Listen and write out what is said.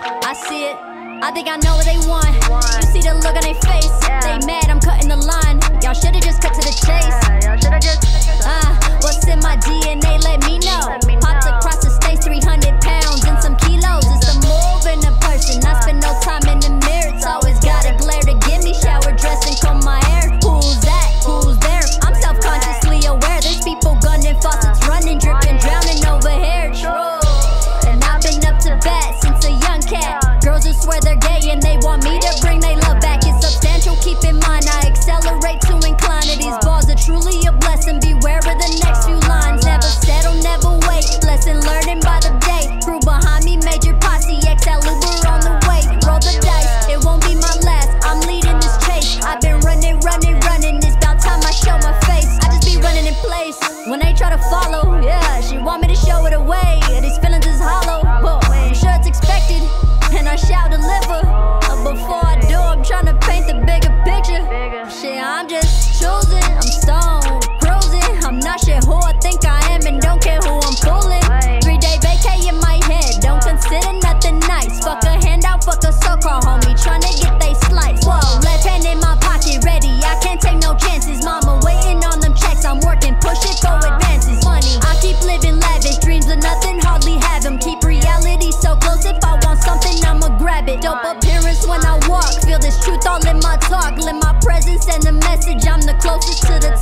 I see it, I think I know what they want. You see the look on their face, they mad I'm cutting the line. Y'all should've just cut to the chase. What's in my DNA, let me know. Popped across the states, 300 pounds and some kilos. It's a move in a person, I spend no time in the mirror. It's always got a glare to give me, shower, dress and comb my hair. Who's that, who's there? I'm self-consciously aware. There's people gunning, faucets running, dripping, drowning over here. True, and I've been up to bat since a young cat. Girls who swear they're gay and they want me to bring they love back. It's substantial, keep in mind I accelerate to incline to these balls are truly a blessing. Beware of the next few lines. Never settle, never wait. Lesson learning by the day. Crew behind me, major posse, XL Uber on the way. Roll the dice, it won't be my last. I'm leading this chase. I've been running. It's about time I show my face. I just be running in place when they try to follow. Yeah, she want me to show it away. These feelings is hollow. I'm sure it's expected, and I shall deliver. Before I do, I'm trying to paint the bigger picture. Shit, I'm just choosing. I'm stoned, cruising. I'm not sure who I think I am, and don't care who I'm fooling. 3-day vacay in my head, don't consider nothing nice. Fuck a handout, fuck a so-called homie, trying to get they slice. Whoa, left hand in my pocket, ready. I can't take no chances. Mama waiting on them checks. I'm working, push it, go advances. Money, I keep living lavish. Dreams of nothing, hardly have them. Keep reality so close. If I want something, I'ma grab it. Dope appearance when I walk. Feel this truth all in my talk. Let my presence send the message. I'm the closest to the